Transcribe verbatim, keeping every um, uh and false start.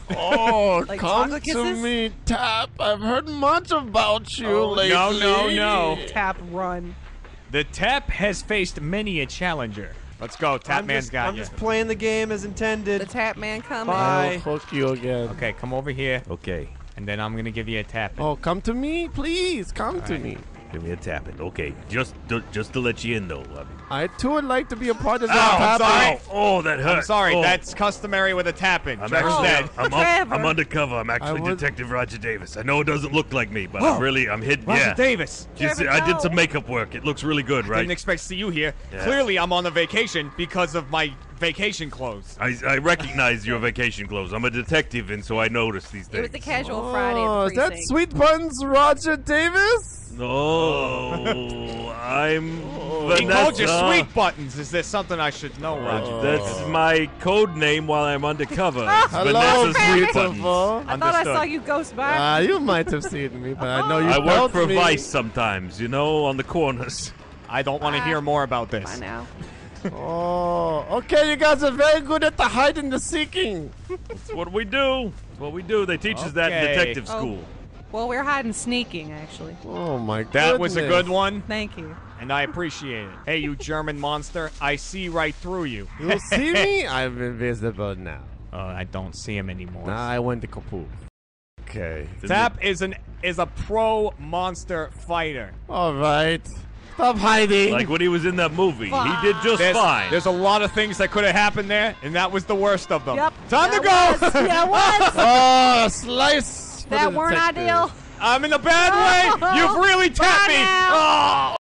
Oh, Like come chocolate to kisses? me, Tap. I've heard much about you Oh, lately. no, no, no. Tap, run. The Tap has faced many a challenger. Let's go. Tap I'm Man's just, got I'm you. just playing the game as intended. The Tap Man coming. Bye. I'll hook you again. Okay, come over here, Okay, and then I'm gonna give you a tap. Oh, come to me, please. Come to right. me. give me a tapping. Okay, just to, just to let you in though. I mean, I too would like to be a part of Ow, that. I'm Tap. sorry. Oh, that hurt. I'm sorry. Oh, That's customary with a tap-in. I'm Trevor's actually, dead. I'm, Trevor. up, I'm undercover. I'm actually would- Detective Roger Davis. I know it doesn't look like me, but Oh. I'm really, I'm hidden. Roger yeah. Davis. Just, Trevor, I did no. some makeup work. It looks really good, right? Didn't expect to see you here. Yeah. Clearly, I'm on a vacation because of my vacation clothes. I, I recognize your vacation clothes. I'm a detective, and so I notice these It things. was the casual Friday Oh, at is the that precinct. Sweet Buns, Roger Davis? No, I'm He called you Vanessa. Sweet Buttons. Is there something I should know, Roger? That's my code name while I'm undercover. It's Hello, Vanessa Sweet Buttons. beautiful. I thought I Understood. saw you ghost by. Ah, you might have seen me, but I know you I work felt for me. Vice sometimes, you know, on the corners. I don't want to Ah. hear more about Bye this. now. Oh, okay, you guys are very good at the hide and the seeking. That's what we do. That's what we do. They teach us that in Okay. detective Oh. school. Well, we're hiding sneaking, actually. Oh my god. That was a good one, Thank you. and I appreciate it. Hey, you German monster, I see right through you. You see me? I'm invisible now. Oh, I don't see him anymore. Now I went to kaput. Okay. Tap is an is a pro monster fighter. All right. Stop hiding. Like when he was in that movie, he did just There's, fine. there's a lot of things that could have happened there, and that was the worst of them. Yep. Time to That go. was- yeah, it was. oh, slice. for That the weren't detective. ideal. I'm in a bad way. You've really tapped Bye me. now. Oh.